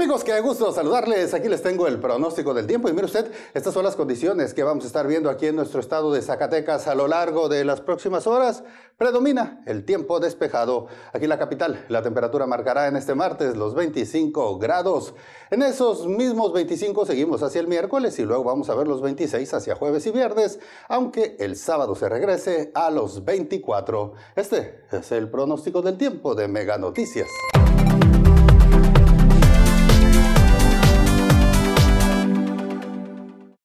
Amigos, qué gusto saludarles. Aquí les tengo el pronóstico del tiempo y mire usted, estas son las condiciones que vamos a estar viendo aquí en nuestro estado de Zacatecas a lo largo de las próximas horas. Predomina el tiempo despejado. Aquí en la capital, la temperatura marcará en este martes los 25 grados. En esos mismos 25 seguimos hacia el miércoles y luego vamos a ver los 26 hacia jueves y viernes, aunque el sábado se regrese a los 24. Este es el pronóstico del tiempo de Mega Noticias.